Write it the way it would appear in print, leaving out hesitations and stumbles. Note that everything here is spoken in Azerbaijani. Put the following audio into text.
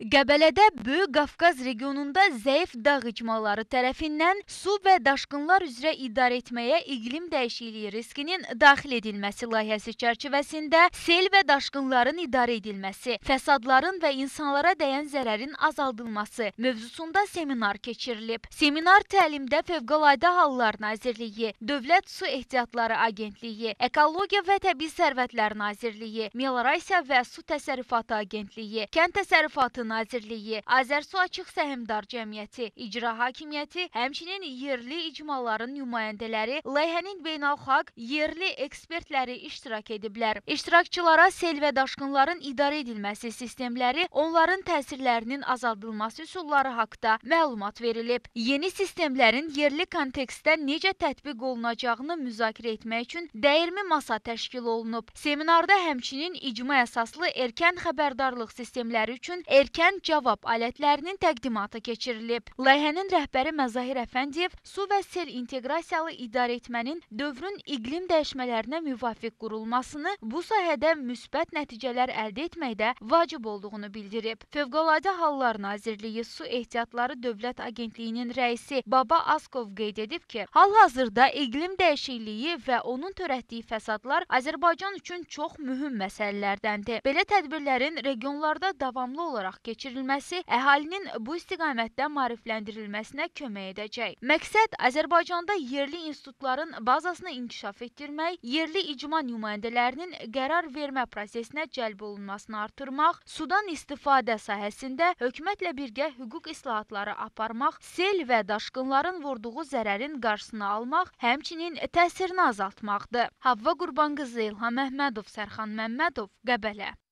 Qəbələdə Böyük Qafqaz regionunda zəif dağ icmaları tərəfindən su və daşqınlar üzrə idarə etməyə iqlim dəyişikliyi riskinin daxil edilməsi layihəsi çərçivəsində sel və daşqınların idarə edilməsi, fəsadların və insanlara dəyən zərərin azaldılması mövzusunda seminar keçirilib. Seminar təlimdə Fövqəladə Hallar Nazirliyi, Dövlət Su Ehtiyatları Agentliyi, Ekologiya və Təbii Sərvətlər Nazirliyi, Meliorasiya və Su Təsərrüfatı Agentliyi, Kənd Təsərrüfatı Nazirliyi, Azərsu Açıq Səhmdar Cəmiyyəti, İcra Hakimiyyəti, həmçinin yerli icmaların nümayəndələri, layihənin beynəlxalq yerli ekspertləri iştirak ediblər. İştirakçılara sel və daşqınların idarə edilməsi sistemləri, onların təsirlərinin azaldılması üsulları haqda məlumat verilib. Yeni sistemlərin yerli kontekstdə necə tətbiq olunacağını müzakirə etmək üçün dəyirmi masa təşkil olunub. Seminarda həmçinin icma əsaslı erkən xəbərdarlıq sistemləri üçün erkən cavab alətlərinin təqdimatı keçirilib. Layihənin rəhbəri Məzahir Əfəndiyev su və sel inteqrasiyalı idarə etmənin dövrün iqlim dəyişmələrinə müvafiq qurulmasını, bu sahədə müsbət nəticələr əldə etməkdə vacib olduğunu bildirib. Fövqəladə Hallar Nazirliyi Su Ehtiyatları Dövlət Agentliyinin rəisi Baba Askov qeyd edib ki, hal-hazırda iqlim dəyişikliyi və onun törətdiyi fəsadlar Azərbaycan üçün çox mühüm məsələlərdəndir. Belə tədbirlərin regionlarda davamlı olaraq keçirilməsi əhalinin bu istiqamətdə maarifləndirilməsinə kömək edəcək. Məqsəd Azərbaycanda yerli institutların bazasını inkişaf etdirmək, yerli icma nümayəndələrinin qərar vermə prosesinə cəlb olunmasını artırmaq, sudan istifadə sahəsində hökumətlə birgə hüquq islahatları aparmaq, sel və daşqınların vurduğu zərərin qarşısını almaq, həmçinin təsirini azaltmaqdır. Havva Qurbanqızı, İlham Əhmədov, Sərxan Məmmədov, Qəbələ.